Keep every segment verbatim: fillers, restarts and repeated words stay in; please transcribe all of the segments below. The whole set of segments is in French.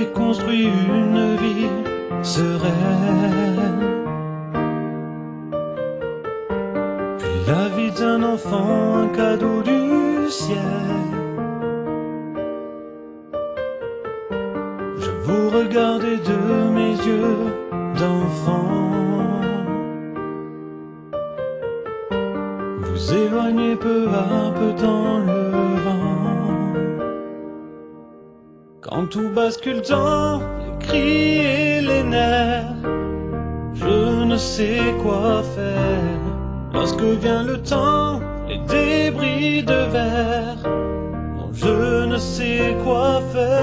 construit une vie sereine. Puis la vie d'un enfant, un cadeau du ciel. Je vous regardais de mes yeux d'enfant. Vous éloignez peu à peu dans le vent. Quand tout bascule dans les cris et les nerfs, je ne sais quoi faire. Lorsque vient le temps, les débris de verre, non, je ne sais quoi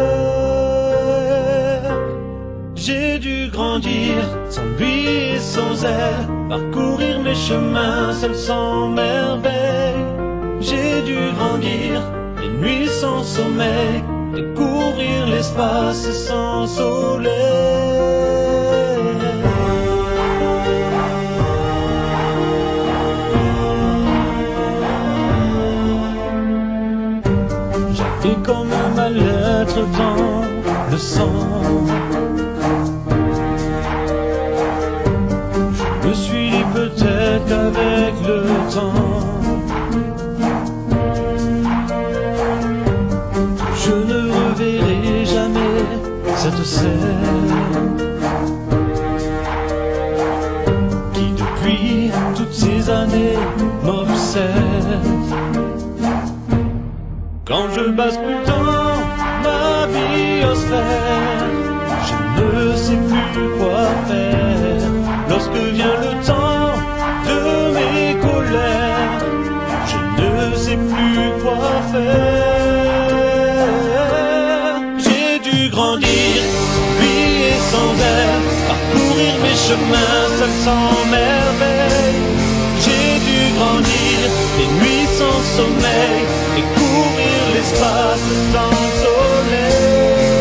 faire. J'ai dû grandir sans lui et sans elle, parcourir mes chemins seul sans merveille. J'ai dû grandir les nuits sans sommeil, découvrir l'espace sans soleil. J'avais comme un mal-être dans le sang. Je me suis dit peut-être qu'avec le temps, je ne reverrai jamais cette scène qui depuis toutes ces années m'obsède. Quand je bascule dans ma biosphère, je ne sais plus quoi faire. Lorsque vient le temps de mes colères, je ne sais plus quoi faire. J'ai dû grandir, lui et sans elle, parcourir mes chemins seul sans merveille. J'ai dû grandir, les nuits sans sommeil, découvrir l'espace sans soleil.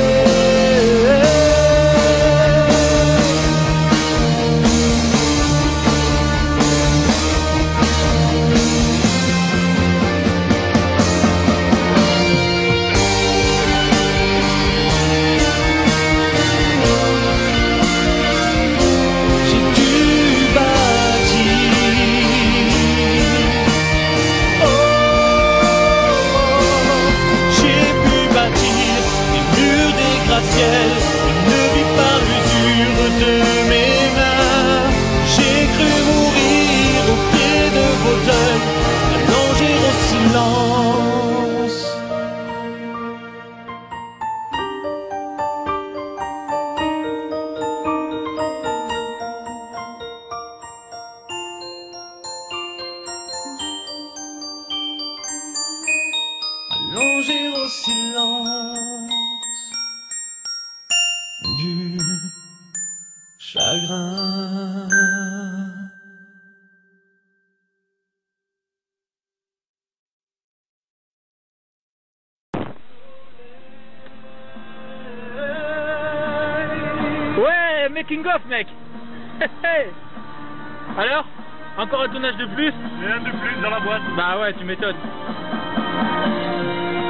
Une vie par l'usure de mes mains. J'ai cru mourir au pied de vos deuils, allongé au silence. Allongé au silence du chagrin. Ouais, making of, mec. Alors, encore un tournage de plus? Rien de plus dans la boîte. Bah ouais, tu m'étonnes.